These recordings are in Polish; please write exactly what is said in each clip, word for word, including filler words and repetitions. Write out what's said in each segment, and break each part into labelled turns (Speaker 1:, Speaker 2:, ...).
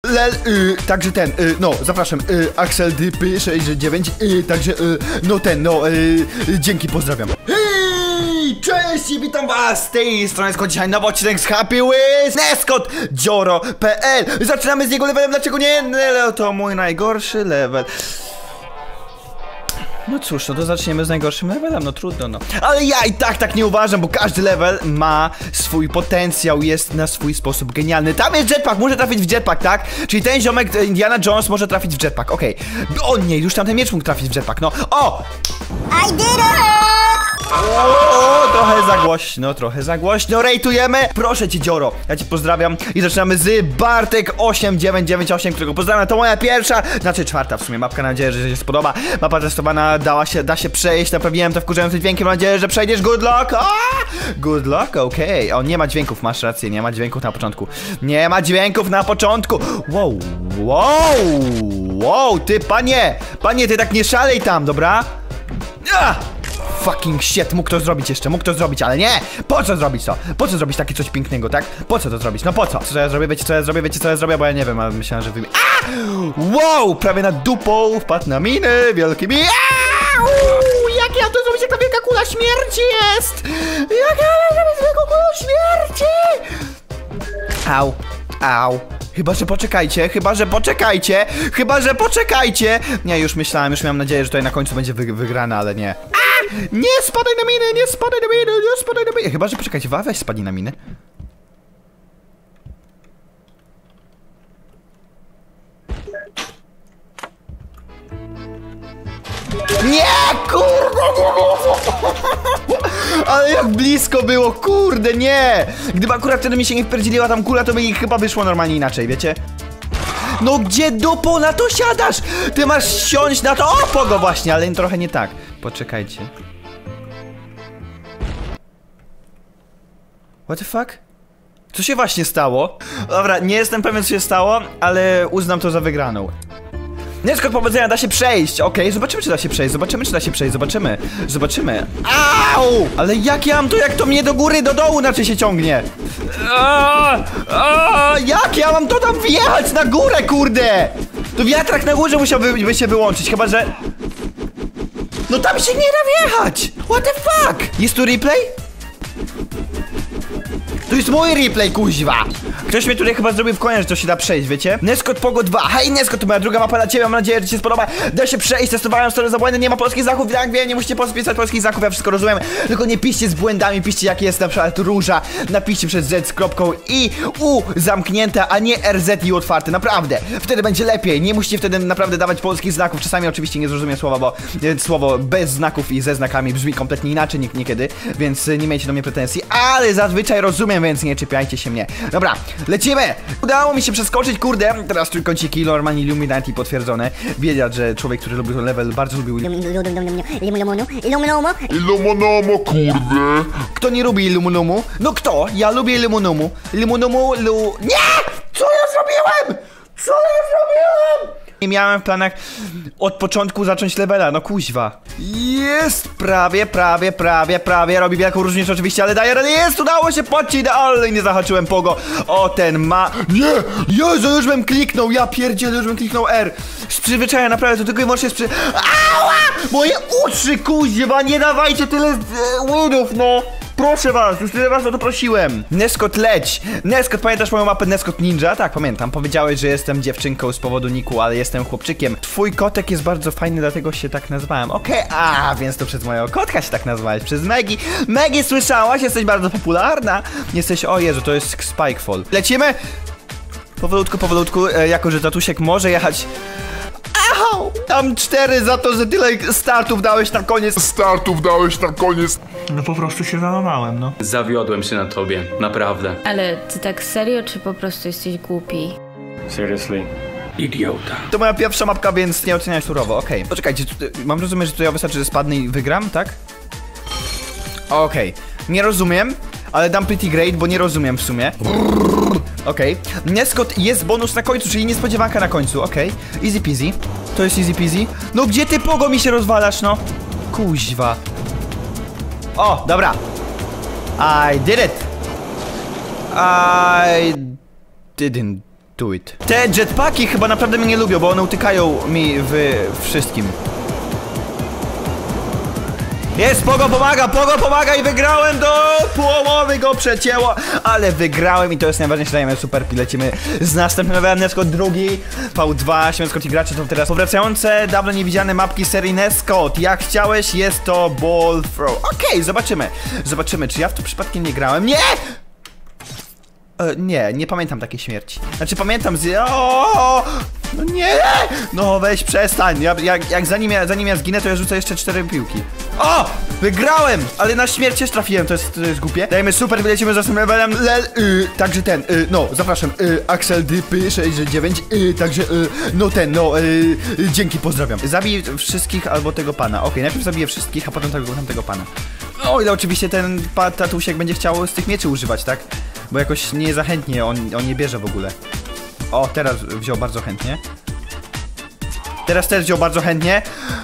Speaker 1: Lel, y, także ten, y, no, zapraszam, y, Axel Dypy sześćdziesiąt dziewięć, y, także, y, no ten, no, y, y, dzięki, pozdrawiam. Hej, cześć i witam was z tej strony, skąd dzisiaj nowy odcinek z Happy Wheels Neskot Dzioro kropka pe el. Zaczynamy z jego levelem, dlaczego nie? No, to mój najgorszy level. No cóż, no to zaczniemy z najgorszym levelem, no trudno, no. Ale ja i tak tak nie uważam, bo każdy level ma swój potencjał, jest na swój sposób genialny. Tam jest jetpack, może trafić w jetpack, tak? Czyli ten ziomek Indiana Jones może trafić w jetpack, okej. Okay. O nie, już tam ten miecz mógł trafić w jetpack, no. O!
Speaker 2: I did it!
Speaker 1: O, trochę za głośno, trochę za głośno, rejtujemy. Proszę cię, Dzioro, ja cię pozdrawiam. I zaczynamy z Bartek osiem dziewięć dziewięć osiem, którego pozdrawiam. To moja pierwsza, znaczy czwarta w sumie mapka, mam nadzieję, że się spodoba. Mapa testowana, dała się, da się przejść, naprawiłem to wkurzającym dźwiękiem, mam nadzieję, że przejdziesz. Good luck! A! Good luck, okej. Okay. O, nie ma dźwięków, masz rację, nie ma dźwięków na początku. Nie ma dźwięków na początku. Wow, wow, wow, ty panie, panie, ty tak nie szalej tam, dobra? Ah! Fucking shit, mógł to zrobić jeszcze, mógł to zrobić, ale nie! Po co zrobić to? Po co zrobić takie coś pięknego, tak? Po co to zrobić? No po co? Co ja zrobię? Wiecie co ja zrobię? Wiecie co ja zrobię? Bo ja nie wiem, ale myślałem, że wy... A! Wow! Prawie na dupą wpadł na miny wielkimi. Jak ja to zrobić, jak ta wielka kula śmierci jest? Jak ja zrobić wielką kulą śmierci? Au, au. Chyba, że poczekajcie, chyba, że poczekajcie, chyba, że poczekajcie. Nie, już myślałem, już miałem nadzieję, że tutaj na końcu będzie wy wygrane, ale nie. A! Nie spadaj na miny, nie spadaj na miny, nie spadaj na miny. Chyba, że poczekajcie, weź spadnij na miny. Nie, kurde, nie, ale jak blisko było, kurde, nie. Gdyby akurat wtedy mi się nie wpierdzieliła tam kula, to by ich chyba wyszło normalnie inaczej, wiecie? No gdzie dupo na to siadasz? Ty masz siąść na to, o, pogo właśnie, ale trochę nie tak. Poczekajcie. What the fuck? Co się właśnie stało? Dobra, nie jestem pewien, co się stało, ale uznam to za wygraną. Neskot, powodzenia, da się przejść. Okej, okay, zobaczymy, czy da się przejść. Zobaczymy, czy da się przejść. Zobaczymy. Zobaczymy. Au! Ale jak ja mam to, jak to mnie do góry, do dołu znaczy się ciągnie? Aaaa! Aaaa! Jak ja mam to tam wjechać na górę, kurde? To wiatrak na górze musiałby by się wyłączyć, chyba że... No tam się nie da wjechać! What the fuck? Jest tu replay? To jest mój replay, kuźwa! Ktoś mnie tutaj chyba zrobił w koniec, że to się da przejść, wiecie? Neskot Pogo dwa. Hej, Neskot, to moja druga mapa dla ciebie, mam nadzieję, że ci się spodoba. Da się przejść, testowałem stronę za błędy, nie ma polskich znaków, tak wiem, nie musicie pisać polskich znaków, ja wszystko rozumiem. Tylko nie piszcie z błędami, piszcie jak jest na przykład róża. Napiszcie przez Z z kropką i U zamknięte, a nie R Z i otwarte, naprawdę. Wtedy będzie lepiej, nie musicie wtedy naprawdę dawać polskich znaków. Czasami oczywiście nie zrozumiem słowa, bo e, słowo bez znaków i ze znakami brzmi kompletnie inaczej nie, niekiedy, więc nie miejcie do mnie pretensji, ale zazwyczaj rozumiem, więc nie czepiajcie się mnie. Dobra, lecimy! Udało mi się przeskoczyć, kurde. Teraz trójkąciki, Norman Illuminati potwierdzone. Wiedzieć, że człowiek, który lubił ten level, bardzo lubił
Speaker 2: Illumonomo, kurde.
Speaker 1: Kto nie lubi Illumonomu? No kto? Ja lubię Illumonomu. Illumonomu, lu... Nie! Co ja zrobiłem? Co ja zrobiłem? Nie miałem w planach od początku zacząć levela, no kuźwa. Jest! Prawie, prawie, prawie, prawie. Robi wielką różnicę oczywiście, ale daje radę. Jest! Udało się podcić, ale nie zahaczyłem pogo. O, ten ma... Nie! Jezu, już bym kliknął, ja pierdzielę, już bym kliknął R. Z przyzwyczajenia naprawdę, to tylko i wyłącznie z przy... Ała! Moje uszy, kuźwa, nie dawajcie tyle e, winów, no! Proszę was, już tyle was o to prosiłem. Neskot, leć. Neskot, pamiętasz moją mapę Neskot Ninja? Tak, pamiętam. Powiedziałeś, że jestem dziewczynką z powodu niku, ale jestem chłopczykiem. Twój kotek jest bardzo fajny, dlatego się tak nazwałem. Okej, okay. A więc to przez mojego kotka się tak nazwałeś. Przez Megi. Megi, słyszałaś? Jesteś bardzo popularna. Jesteś, o Jezu, to jest Spikefall. Lecimy? Powolutku, powolutku, e, jako że tatusiek może jechać... Au! Tam cztery za to, że tyle startów dałeś na koniec.
Speaker 2: Startów dałeś na koniec.
Speaker 1: No po prostu się załamałem, no.
Speaker 3: Zawiodłem się na tobie, naprawdę.
Speaker 4: Ale ty tak serio, czy po prostu jesteś głupi?
Speaker 3: Seriously? Idiota.
Speaker 1: To moja pierwsza mapka, więc nie oceniaj surowo, okej. Okay. Poczekajcie, mam rozumieć, że to ja wystarczy, że spadnę i wygram, tak? Okej, okay. Nie rozumiem, ale dam pretty great, bo nie rozumiem w sumie. Okej, okay. Neskot, jest bonus na końcu, czyli niespodziewanka na końcu, okej. Okay. Easy peasy. To jest easy peasy. No gdzie ty, pogo, mi się rozwalasz, no? Kuźwa. O, dobra. I did it. I didn't do it. Te jetpacki chyba naprawdę mnie nie lubią, bo one utykają mi w wszystkim. Jest, Pogo pomaga, Pogo pomaga i wygrałem do połowy, go przecięło, ale wygrałem i to jest najważniejsze, dajemy super, lecimy z następnym levelem, Nescode drugi, V dwa, Nescode i gracze to teraz powracające, dawno niewidziane mapki serii Nescode, jak chciałeś, jest to ball throw, okej, okay, zobaczymy, zobaczymy, czy ja w to przypadkiem nie grałem, nie! E, nie, nie pamiętam takiej śmierci. Znaczy pamiętam z... O, no nie! No weź przestań. Ja, jak, jak zanim, ja, zanim ja zginę, to ja rzucę jeszcze cztery piłki. O! Wygrałem! Ale na śmierć też trafiłem, to jest, to jest głupie. Dajmy super, wylecimy z następnym levelem. Lel, y, także ten, y, no, zapraszam. Y, Axel Dypy sześćdziesiąt dziewięć, y, także, y, no ten, no, y, y, dzięki, pozdrawiam. Zabij wszystkich albo tego pana. Okej, okay, najpierw zabiję wszystkich, a potem tego, tamtego pana. O ile oczywiście ten pan tatusiek będzie chciał z tych mieczy używać, tak? Bo jakoś nie za chętnie, on, on nie bierze w ogóle. O, teraz wziął bardzo chętnie. Teraz też wziął bardzo chętnie.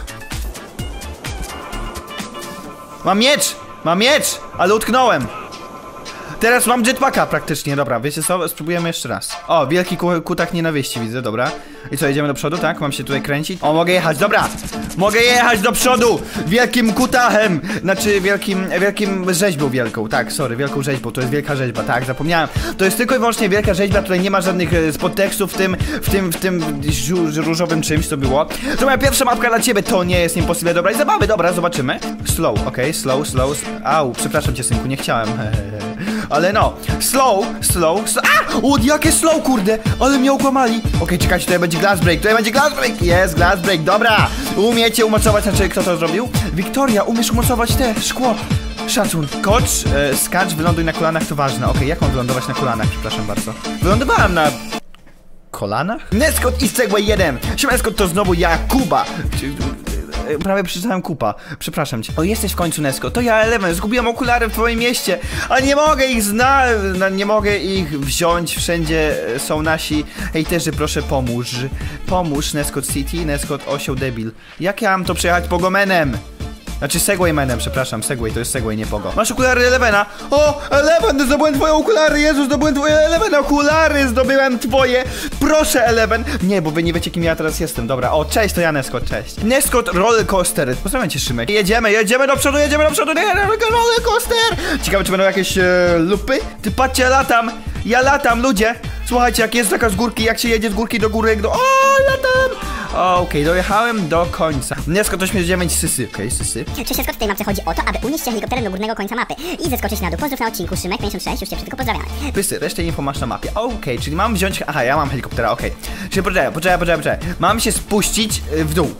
Speaker 1: Mam miecz! Mam miecz! Ale utknąłem! Teraz mam jetpacka praktycznie, dobra, wiecie co? Spróbujemy jeszcze raz. O, wielki ku kutak nienawiści widzę, dobra. I co, jedziemy do przodu, tak? Mam się tutaj kręcić? O, mogę jechać, dobra! Mogę jechać do przodu! Wielkim kutachem! Znaczy wielkim, wielkim rzeźbą wielką, tak, sorry, wielką rzeźbą, to jest wielka rzeźba, tak, zapomniałem. To jest tylko i wyłącznie wielka rzeźba, tutaj nie ma żadnych e, podtekstów w tym, w tym, w tym różowym czymś, to było. To moja pierwsza mapka dla ciebie, to nie jest impossible, dobra, i zabawy, dobra, zobaczymy. Slow, okej, okay, slow, slow, au, przepraszam cię, synku, nie chciałem. Ale no, slow, slow, slow. A! O, jakie slow, kurde! Ale mnie okłamali. Okej, okay, czekajcie, tutaj będzie glass break, tutaj będzie glass break. Jest, glass break, dobra. Umiecie umocować, znaczy kto to zrobił? Wiktoria, umiesz umocować te szkło. Szacun. Kocz, e, skacz, wyląduj na kolanach, to ważne. Okej, okay, jak mam wylądować na kolanach? Przepraszam bardzo. Wylądowałem na... kolanach? Nescode i Segway jeden. Nescode to znowu ja, Kuba. Prawie przeczytałem kupa, przepraszam cię. O, jesteś w końcu, Nescode, to ja, Eleven, zgubiłem okulary w twoim mieście. Ale nie mogę ich znaleźć, nie mogę ich wziąć, wszędzie są nasi hejterzy, proszę pomóż. Pomóż, Nescode City, Nescode osioł debil. Jak ja mam to przejechać Pogomenem? Znaczy Segwaymanem, przepraszam, Segway to jest Segway, nie Pogo. Masz okulary Elevena. O, Eleven, zdobyłem twoje okulary, Jezus, zdobyłem twoje Eleven, okulary, zdobyłem twoje. Proszę, Eleven. Nie, bo wy nie wiecie, kim ja teraz jestem, dobra. O, cześć, to ja Nescode, cześć. Nescode Roller Coaster. Pozdrawiam cię, Szymek. Jedziemy, jedziemy do przodu, jedziemy do przodu, Roller Coaster. Ciekawe, czy będą jakieś e, lupy? Ty patrzcie, ja latam, ja latam, ludzie. Słuchajcie, jak jest taka z górki, jak się jedzie z górki do góry, do... O, latam! Okej, okay, dojechałem do końca. Nescode ośmdziesiąt dziewięć, sysy. Okej, okay, sysy.
Speaker 5: Cześć, Nescode, w tej mapce chodzi o to, aby unieść się helikopterem do górnego końca mapy i zeskoczyć na dół. Pozdrów na odcinku, Szymek pięćdziesiąt sześć, już cię tylko pozdrawiamy.
Speaker 1: Pysy, resztę info masz na mapie. Okej, okay, czyli mam wziąć... Aha, ja mam helikoptera, okej. Okay. Czyli poczekaj, poczekaj, poczekaj, poczekaj. Mam się spuścić w dół.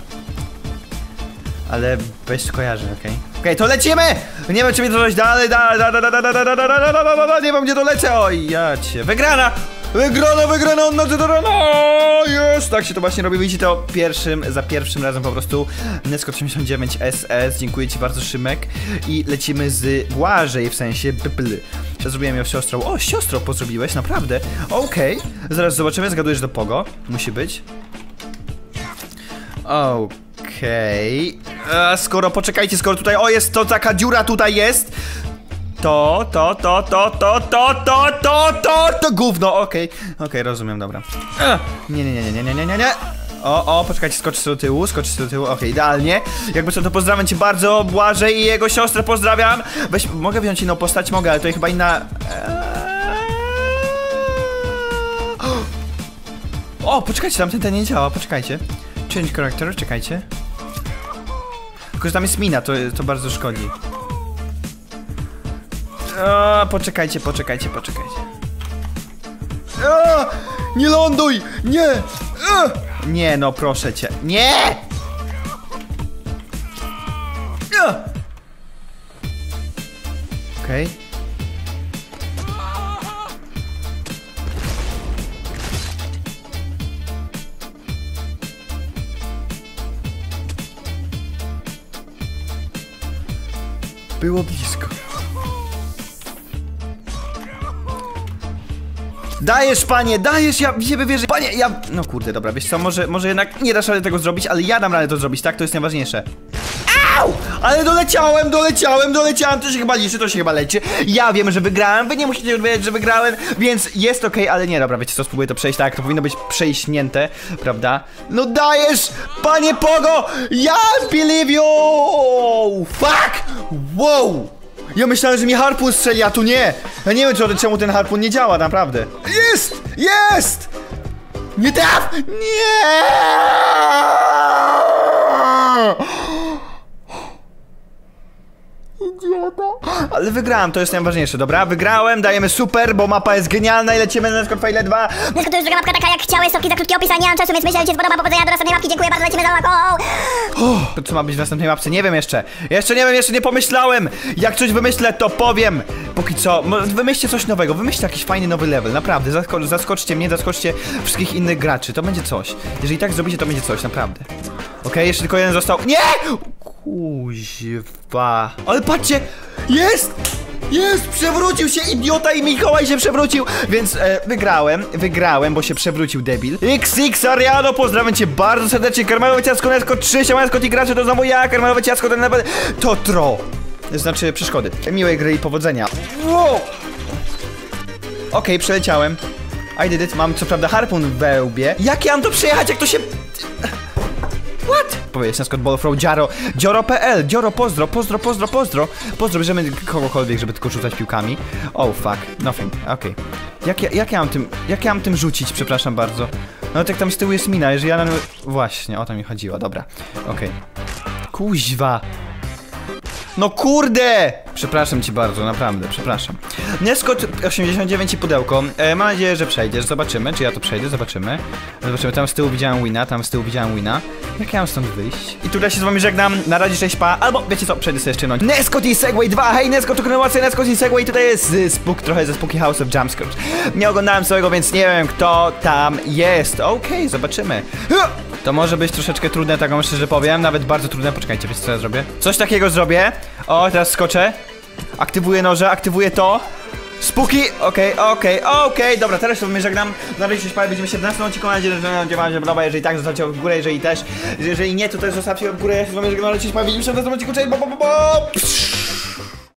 Speaker 1: Ale bez skojarzeń, okej. Okej, to lecimy! Nie wiem, czy mnie to coś dalej, dalej, dalej, dalej, dalej, dalej, dalej, dalej, nie wiem, gdzie to lecę. Oj, ja cię. Wygrana! Wygrana, wygrana, od nocy do rana! Jest! Tak się to właśnie robi, widzicie to pierwszym, za pierwszym razem po prostu. Nescode osiemdziesiąt dziewięć S S, dziękuję ci bardzo, Szymek. I lecimy z Błażej, w sensie Bypl. Ja zrobiłem ją siostrą. O, siostrą pozrobiłeś, naprawdę? Okej, okay. Zaraz zobaczymy, zgadujesz do Pogo. Musi być. Okej. Okay. Skoro, poczekajcie, skoro tutaj, o, jest to taka dziura tutaj jest. To, to, to, to, to, to, to, to, to, to gówno, okej, okay. okej, okay, rozumiem, dobra. Nie, nie, nie, nie, nie, nie, nie, nie. O, o, poczekajcie, skoczysz do tyłu, skoczysz do tyłu, okej, okay, idealnie. Jakby co, to pozdrawiam cię bardzo, Błażej i jego siostrę pozdrawiam. Weź, mogę wziąć inną postać? Mogę, ale to chyba inna... O, poczekajcie, tamten ten nie działa, poczekajcie. Change character, czekajcie. Tylko, że tam jest mina, to, to bardzo szkodzi. O, poczekajcie, poczekajcie, poczekajcie. O, nie ląduj! Nie! O, nie, no proszę cię. Nie! Okej. Okay. Było blisko. Dajesz, panie, dajesz, ja w siebie wierzę. Panie, ja... No kurde, dobra, wiesz co, może, może jednak nie dasz rady tego zrobić, ale ja dam radę to zrobić, tak? To jest najważniejsze. A! Au! Ale doleciałem, doleciałem, doleciałem. To się chyba liczy, to się chyba leci. Ja wiem, że wygrałem, wy nie musicie wiedzieć, że wygrałem, więc jest okej, ale nie, dobra, wiecie co, spróbuję to przejść tak, to powinno być przejśnięte, prawda? No dajesz, panie Pogo! Ja believe you! Fuck! Wow! Ja myślałem, że mi harpun strzeli, a tu nie! Ja nie wiem, czy, czemu ten harpun nie działa, naprawdę. Jest! Jest! Nie traf! Nie! Idiota. Ale wygrałem, to jest najważniejsze, dobra? Wygrałem, dajemy super, bo mapa jest genialna i lecimy na Nescode Faile dwa.
Speaker 5: Nescode to już druga mapka taka jak chciałeś, stopki za krótki opis, a nie mam czasu, więc myślę, że ci się spodoba. Powodzenia do następnej mapki, dziękuję bardzo, lecimy za mapką.
Speaker 1: To co ma być w następnej mapce? Nie wiem jeszcze. Jeszcze nie wiem, jeszcze nie pomyślałem. Jak coś wymyślę, to powiem. Póki co, wymyślcie coś nowego, wymyślcie jakiś fajny nowy level, naprawdę. Zasko zaskoczcie mnie, zaskoczcie wszystkich innych graczy, to będzie coś. Jeżeli tak zrobicie, to będzie coś, naprawdę. Okej, okay, jeszcze tylko jeden został. Nie! Kuźwa. Ale patrzcie! Jest! Jest! Przewrócił się idiota i Mikołaj się przewrócił! Więc e, wygrałem, wygrałem, bo się przewrócił debil. X X Ariano, pozdrawiam cię bardzo serdecznie. Karmelowe ciastko, Nesko trzy, siemańsko i gracze, to znowu ja. Karmelowe ciastko, ten level to tro. To znaczy przeszkody. Miłej gry i powodzenia. Wow. Okej, okay, przeleciałem. I did it. Mam co prawda harpun we łbie. Jak ja mam to przejechać, jak to się... What? Powiedzieć na Scott Ballfrow, Dziaro, Dzioro kropka p l, Dzioro, pozdro, pozdro, pozdro, pozdro, pozdro, bierzemy kogokolwiek, żeby tylko rzucać piłkami. Oh fuck, nothing, okej. Okay. Jak, ja, jak ja mam tym, jak ja mam tym rzucić, przepraszam bardzo. No tak tam z tyłu jest mina, jeżeli ja na... Właśnie, o to mi chodziło, dobra, okej. Okay. Kuźwa. No kurde! Przepraszam ci bardzo, naprawdę, przepraszam. Nescode osiemdziesiąt dziewięć i pudełko. E, mam nadzieję, że przejdziesz. Zobaczymy, czy ja to przejdę, zobaczymy. Zobaczymy, tam z tyłu widziałem wina, tam z tyłu widziałem wina. Jak ja mam stąd wyjść? I tutaj się z wami żegnam, na razie cześć pa, albo wiecie co, przejdę sobie jeszcze no. Nescode i Segway dwa, hej Nescode to kontynuacja Nescode i Segway, tutaj jest y, spuk, trochę ze Spooky House of Jumpscares. Nie oglądałem całego, więc nie wiem kto tam jest. Okej, okay, zobaczymy. To może być troszeczkę trudne, tak wam szczerze powiem, nawet bardzo trudne, poczekajcie, wiecie co ja zrobię? Coś takiego zrobię. O, teraz skoczę. Aktywuję noże, aktywuję to. Spooky, okej, okay, okej, okay, okej, okay. Dobra, teraz się żegnam. Na razie się widzimy w siedemnastym odcinku. Mam nadzieję, że wam się podoba. Jeżeli tak, zostawcie w górę, jeżeli też. Jeżeli nie, to też zostawcie w górę. Ja się z wami żegnam, ale się widzimy w siedemnastym odcinku. Cześć, bo, bo, bo, bo.